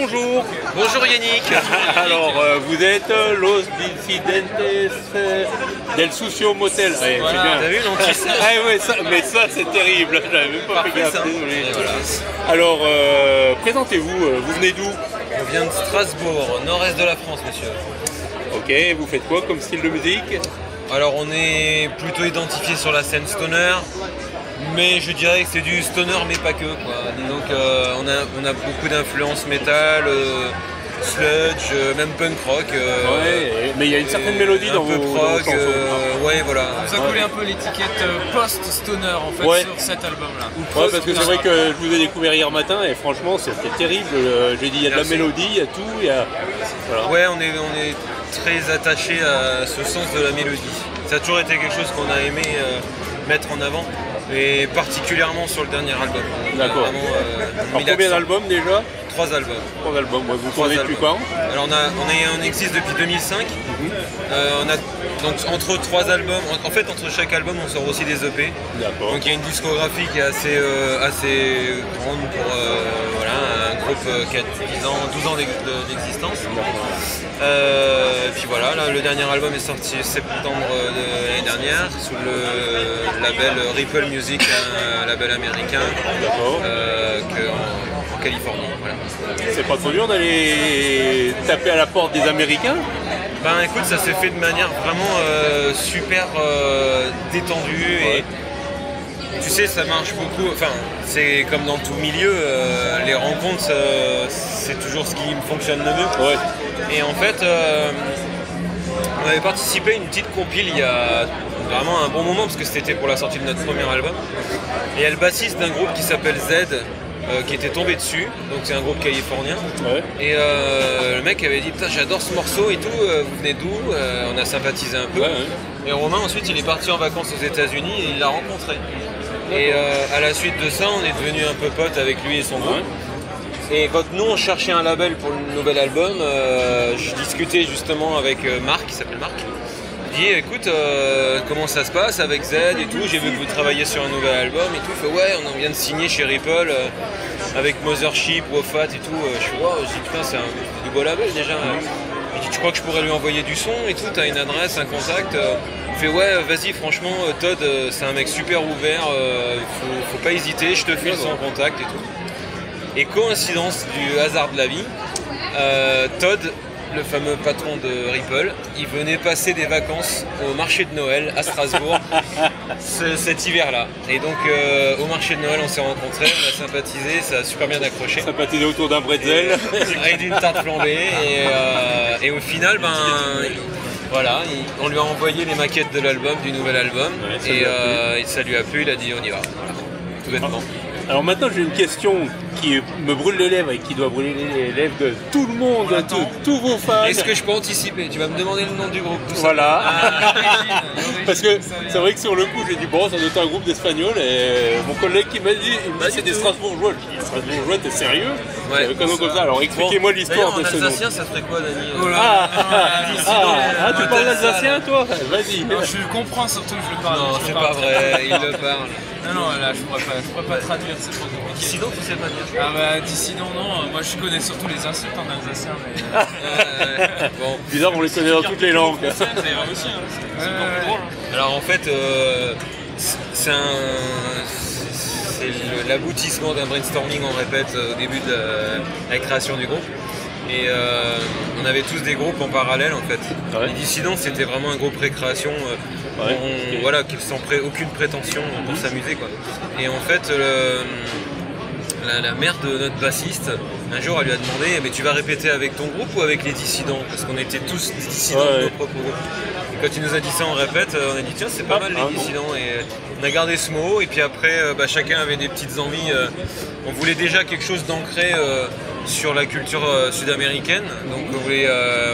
bonjour. Bonjour Yannick. Alors, vous êtes Los Dissidentes del Sucio Motel. Ouais, Voilà, c'est bien. t'as vu l'anti-ça? Ah ouais, mais ça c'est terrible, j'avais même pas fait gaffe, ça. désolé. Et voilà. Alors, présentez-vous, vous venez d'où? On vient de Strasbourg, nord-est de la France, monsieur. Ok, vous faites quoi comme style de musique? Alors on est plutôt identifié sur la scène stoner, mais je dirais que c'est du stoner mais pas que quoi. Disons qu'on a beaucoup d'influences métal, sludge, même punk rock. Ouais, mais il y a une certaine mélodie dans vos prog, chansons. ouais voilà. Vous a collé un peu l'étiquette post-stoner en fait Ouais. sur cet album-là. Ouais, parce que c'est vrai que je vous ai découvert hier matin et franchement c'était terrible. J'ai dit il y a de la Merci. mélodie, il y a tout, il y a... Voilà. Ouais, on est très attaché à ce sens de la mélodie. Ça a toujours été quelque chose qu'on a aimé mettre en avant, et particulièrement sur le dernier album. On a D'accord. vraiment, Alors mis combien l'accent. d'albums déjà? 3 albums. 3 albums, ouais, vous Trois tournez depuis albums. quand? Alors on existe depuis 2005. On a donc entre 3 albums, en fait entre chaque album on sort aussi des EP. D'accord. Donc il y a une discographie qui est assez grande pour voilà, un groupe qui a 12 ans d'existence. Et puis voilà, là, le dernier album est sorti septembre de l'année dernière sous le label Ripple Music, un label américain D'accord. en Californie. Voilà. C'est pas trop dur d'aller taper à la porte des Américains? Ben écoute, ça s'est fait de manière vraiment super détendue et tu sais, ça marche beaucoup. Enfin, c'est comme dans tout milieu, les rencontres, c'est toujours ce qui fonctionne le mieux. Ouais. Et en fait, on avait participé à une petite compile il y a vraiment un bon moment parce que c'était pour la sortie de notre premier album. Et il y a le bassiste d'un groupe qui s'appelle Z qui était tombé dessus, donc c'est un groupe californien. Ouais. Et le mec avait dit putain j'adore ce morceau et tout, vous venez d'où? On a sympathisé un peu. Ouais, ouais. Et Romain ensuite il est parti en vacances aux États-Unis et il l'a rencontré. Et à la suite de ça on est devenu un peu potes avec lui et son groupe. Et quand nous on cherchait un label pour le nouvel album, je discutais justement avec Marc, qui s'appelle Marc. Il dit écoute comment ça se passe avec Z et tout, j'ai vu que vous travaillez sur un nouvel album et tout. Il fait ouais on vient de signer chez Ripple avec Mothership, Wofat et tout. Je fais wow, je dis putain c'est du beau label déjà. Il dit tu crois que je pourrais lui envoyer du son et tout, t'as une adresse, un contact. Il fait ouais vas-y franchement Todd c'est un mec super ouvert, faut pas hésiter, je te file son contact et tout. Et coïncidence du hasard de la vie, Todd, le fameux patron de Ripple, il venait passer des vacances au marché de Noël à Strasbourg cet hiver-là. Et donc au marché de Noël on s'est rencontrés, on a sympathisé, ça a super bien accroché. Sympathisé autour d'un bretzel. Et d'une tarte flambée. Et au final, ben, voilà, on lui a envoyé les maquettes de l'album, du nouvel album. Ouais, Ça lui a plu, il a dit on y va. Voilà. Tout bêtement. Alors maintenant j'ai une question qui me brûle les lèvres et qui doit brûler les lèvres de tout le monde, de tous vos fans. Est-ce que je peux anticiper? Tu vas me demander le nom du groupe, tout ça. Voilà. L'origine, Parce que ça vient. c'est vrai que sur le coup j'ai dit bon ça doit être un groupe d'Espagnols et mon collègue qui m'a dit c'est des Strasbourgeois. Je dis Strasbourgeois t'es sérieux? Ouais. Avec un nom comme ça. Alors expliquez-moi l'histoire de D'ailleurs, ce en nom. alsacien, ça ferait quoi, Dani? Oh là. Tu parles alsacien toi? Vas-y. Non, je le comprends surtout, je le parle. Non, je c'est le pas parle très vrai, bien. il le parle. Non, là, je pourrais pas traduire, c'est trop compliqué. Sinon, tu sais pas dire. Ah bah, dissident, non, moi je connais surtout les insultes en alsacien, mais. Bon. Bizarre, on les connaît dans toutes les langues. Ça ira aussi, hein. C'est encore plus drôle. Hein. Alors en fait, c'est l'aboutissement d'un brainstorming, on répète, au début de la création du groupe. Et on avait tous des groupes en parallèle en fait. Ouais. Les Dissidents c'était vraiment un groupe récréation, voilà, qui sans aucune prétention pour s'amuser quoi. Et en fait la mère de notre bassiste, un jour elle lui a demandé mais tu vas répéter avec ton groupe ou avec les Dissidents? Parce qu'on était tous des dissidents de nos propres groupes. Et quand il nous a dit ça en répète, on a dit tiens c'est pas mal les Dissidents et on a gardé ce mot et puis après chacun avait des petites envies. On voulait déjà quelque chose d'ancré sur la culture sud-américaine, donc on voulait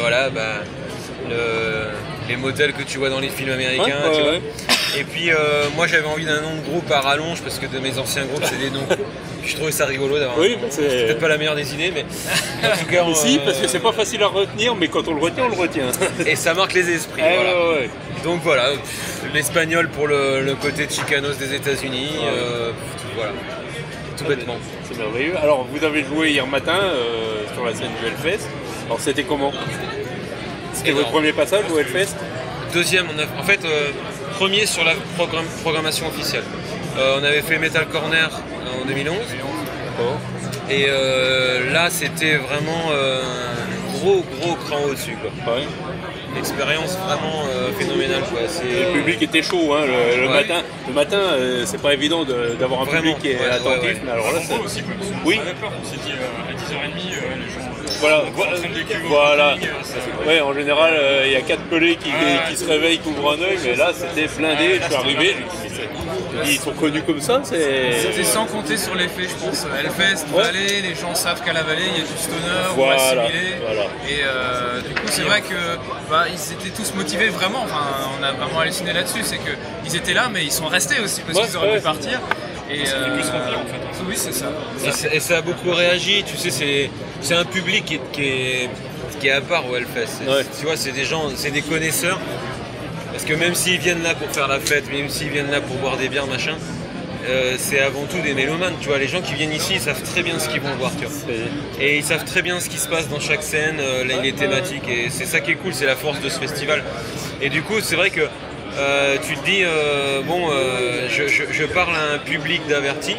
les modèles que tu vois dans les films américains, tu vois. Et puis moi j'avais envie d'un nom de groupe à rallonge parce que de mes anciens groupes c'est des noms. Je trouvais ça rigolo d'avoir. Oui, c'est peut-être pas la meilleure des idées, mais en tout cas. Si, parce que c'est pas facile à retenir, mais quand on le retient, on le retient. Et ça marque les esprits. Eh Voilà. ouais. Donc voilà, l'espagnol pour le côté Chicanos des États-Unis, voilà. tout bêtement. C'est merveilleux. Alors, vous avez joué hier matin sur la scène du Hellfest. Alors, c'était comment? C'était votre premier passage au Hellfest? Deuxième, premier sur la programmation officielle. On avait fait Metal Corner en 2011. Et là, c'était vraiment un gros cran au-dessus. Ouais. Expérience vraiment phénoménale. Quoi. Le public était chaud hein, le matin. Le matin, c'est pas évident d'avoir un public qui est attentif. Mais alors là, c'est aussi peu. Oui. On avait peur, on s'est dit à 10h30, les gens. Voilà. Ouais, en général, il y a 4 pelés qui se réveillent, qui ouvrent un œil, mais là, c'était blindé. Je suis arrivé. Ils sont connus comme ça, C'était sans compter sur l'effet, je pense. Hellfest, Vallée, les gens savent qu'à la Vallée, il y a du stoner, ou assimilé. Voilà. Et du coup, c'est vrai que ils étaient tous motivés vraiment. Enfin, on a vraiment halluciné là-dessus. C'est qu'ils étaient là, mais ils sont restés aussi parce qu'ils auraient pu partir. Et ça fait plus remplir en fait. Oui, c'est ça. Et ça a beaucoup réagi. Tu sais, c'est un public qui est à part au Hellfest. Tu vois, c'est des gens, c'est des connaisseurs. Parce que même s'ils viennent là pour faire la fête, même s'ils viennent là pour boire des bières, machin, c'est avant tout des mélomanes. Tu vois, les gens qui viennent ici, ils savent très bien ce qu'ils vont voir. Tu vois. Et ils savent très bien ce qui se passe dans chaque scène, les thématiques. Et c'est ça qui est cool, c'est la force de ce festival. Et du coup, c'est vrai que tu te dis, je parle à un public d'avertis.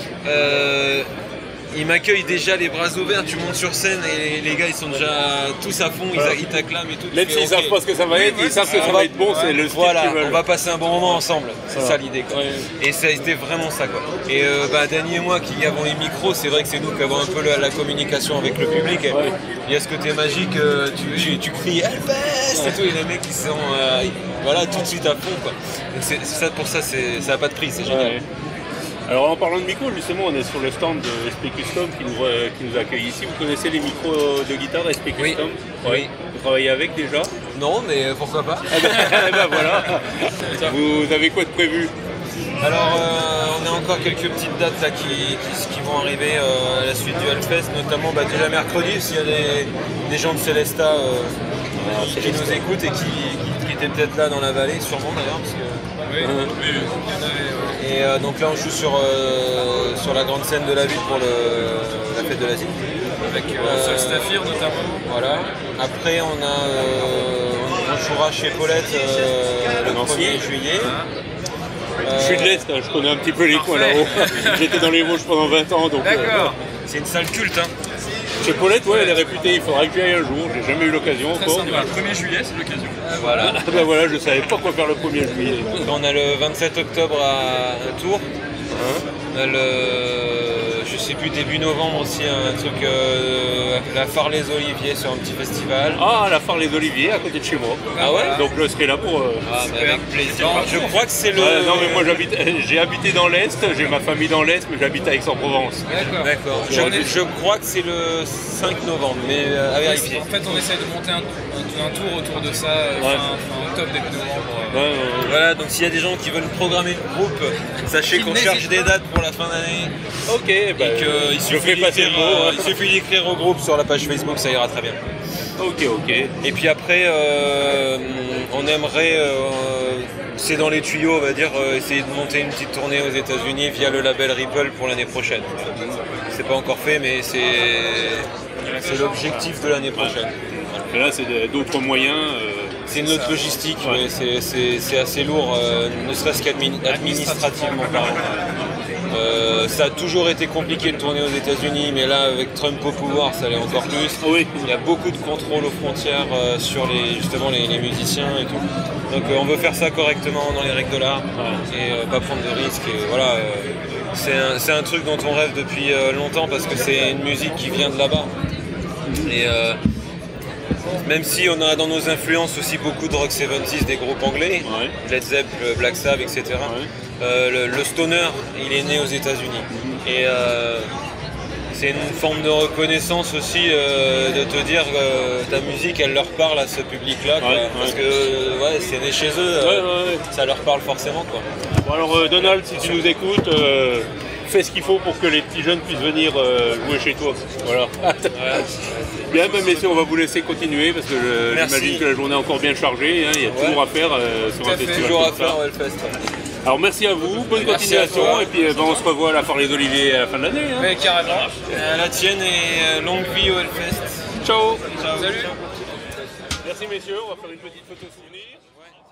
Ils m'accueillent déjà les bras ouverts, tu montes sur scène et les gars ils sont déjà tous à fond, ils t'acclament et tout. Même s'ils savent pas ce que ça va être, ils savent que ça va être bon, c'est le style qu'ils veulent. On va passer un bon moment ensemble, c'est ça l'idée. Et ça a été vraiment ça quoi. Et Danny et moi qui avons les micros, c'est vrai que c'est nous qui avons un peu la communication avec le public. Il y a ce côté magique, tu cries Hellfest et tout, et les mecs ils sont tout de suite à fond quoi. Donc c'est ça, pour ça, ça n'a pas de prix, c'est génial. Alors en parlant de micro, justement, on est sur le stand de SP Custom qui nous accueille ici. Vous connaissez les micros de guitare SP Custom? Oui. Vous travaillez avec déjà? Non, mais pourquoi pas. Voilà. Vous avez quoi de prévu? Alors, on a encore quelques petites dates là, qui vont arriver à la suite du Hellfest, notamment déjà mercredi, s'il y a des gens de Célesta qui nous écoutent et qui étaient peut-être là dans la vallée, sûrement d'ailleurs. Parce que, et donc là on joue sur la grande scène de la ville pour la fête de l'Asie. Avec Solstafir notamment. Voilà. Après on jouera chez Paulette le 1er juillet. Je suis de l'Est, hein, je connais un petit peu les coins là-haut. J'étais dans les Vosges pendant 20 ans. D'accord. C'est une salle culte. Chez Paulette, elle est réputée, il faudra que j'y aille un jour, j'ai jamais eu l'occasion encore. Le 1er juillet, c'est l'occasion. Voilà. Voilà, je savais pas quoi faire le 1er juillet. On a le 27 octobre à Tours. On a je sais plus, début novembre aussi, un truc, la Phare les Oliviers sur un petit festival. Ah, la Phare les Oliviers à côté de chez moi. Ah ouais? Donc je serai là pour... avec plaisir. Je crois que c'est le... non mais moi j'ai habité dans l'Est, j'ai ma famille dans l'Est, mais j'habite à Aix-en-Provence. D'accord. Je crois que c'est le 5 novembre, mais à vérifier. En fait, on essaie de monter un tour autour de ça, fin octobre, début novembre. Voilà, donc s'il y a des gens qui veulent programmer le groupe, sachez qu'on cherche des dates pour la fin d'année. Ok, il suffit d'écrire au groupe sur la page Facebook, ça ira très bien. Ok. Et puis après, on aimerait, c'est dans les tuyaux, on va dire, essayer de monter une petite tournée aux États-Unis via le label Ripple pour l'année prochaine. C'est pas encore fait, mais c'est l'objectif de l'année prochaine. Et là, c'est d'autres moyens. C'est une autre logistique, c'est assez lourd, ne serait-ce qu'administrativement parlant. Ça a toujours été compliqué de tourner aux États-Unis, mais là, avec Trump au pouvoir, ça l'est encore plus. Oui. Il y a beaucoup de contrôles aux frontières sur justement les musiciens et tout. Donc on veut faire ça correctement dans les règles de l'art et pas prendre de risques. Et voilà, c'est un truc dont on rêve depuis longtemps parce que c'est une musique qui vient de là-bas. Et même si on a dans nos influences aussi beaucoup de rock 70s des groupes anglais, Led Zeppelin, Black Sabbath, etc. Le stoner, il est né aux États-Unis. Et c'est une forme de reconnaissance aussi de te dire que ta musique, elle leur parle à ce public-là. Parce que c'est né chez eux, ça leur parle forcément. Quoi. Bon alors Donald, si tu nous écoutes, fais ce qu'il faut pour que les petits jeunes puissent venir jouer chez toi. Voilà. Bien, messieurs, on va vous laisser continuer parce que j'imagine que la journée est encore bien chargée. Il y a toujours à faire sur un festival. Toujours à faire au Hellfest. Alors merci à vous, bonne Merci à continuation, toi. et puis on se revoit à la Foire des Oliviers à la fin de l'année. Hein. Mais carrément. La tienne et longue vie au Hellfest. Ciao. Ciao. Salut. Merci messieurs, on va faire une petite photo souvenir.